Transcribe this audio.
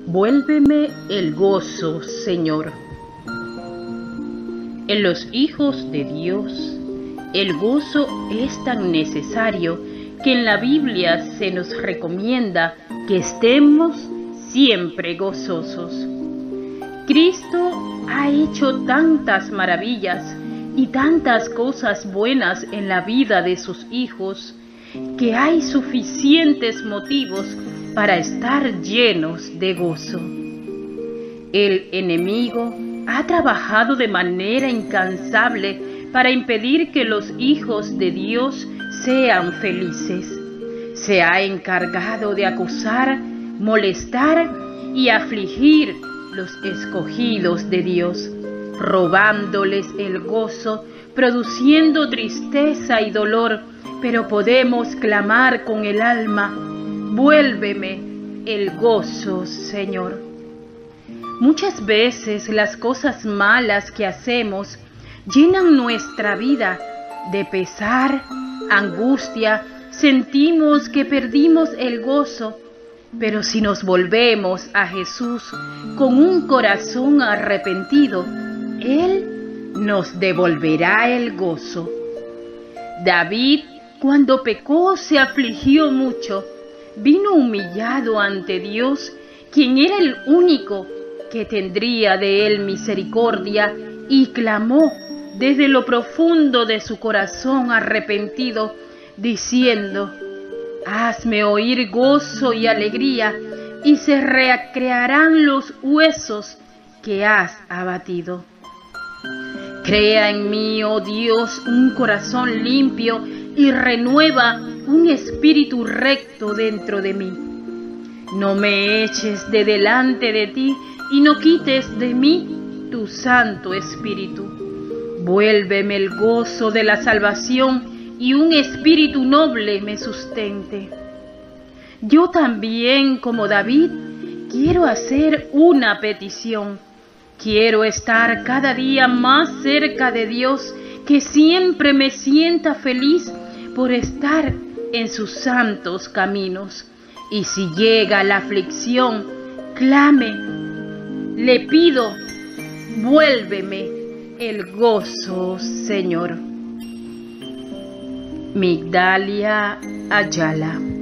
Vuélveme el gozo, Señor. En los hijos de Dios, el gozo es tan necesario que en la Biblia se nos recomienda que estemos siempre gozosos. Cristo ha hecho tantas maravillas y tantas cosas buenas en la vida de sus hijos que hay suficientes motivos para estar llenos de gozo. El enemigo ha trabajado de manera incansable para impedir que los hijos de Dios sean felices. Se ha encargado de acusar, molestar y afligir los escogidos de Dios, robándoles el gozo, produciendo tristeza y dolor, pero podemos clamar con el alma: vuélveme el gozo, Señor. Muchas veces las cosas malas que hacemos llenan nuestra vida de pesar, angustia, sentimos que perdimos el gozo, pero si nos volvemos a Jesús con un corazón arrepentido, Él nos devolverá el gozo. David, cuando pecó, se afligió mucho, vino humillado ante Dios, quien era el único que tendría de él misericordia, y clamó desde lo profundo de su corazón arrepentido, diciendo: hazme oír gozo y alegría, y se recrearán los huesos que has abatido. Crea en mí, oh Dios, un corazón limpio, y renueva un espíritu recto dentro de mí. No me eches de delante de ti, y no quites de mí tu Santo Espíritu. Vuélveme el gozo de la salvación, y un espíritu noble me sustente. Yo también, como David, quiero hacer una petición. Quiero estar cada día más cerca de Dios, que siempre me sienta feliz por estar en sus santos caminos. Y si llega la aflicción, clame, le pido: vuélveme el gozo, Señor. Migdalia Ayala.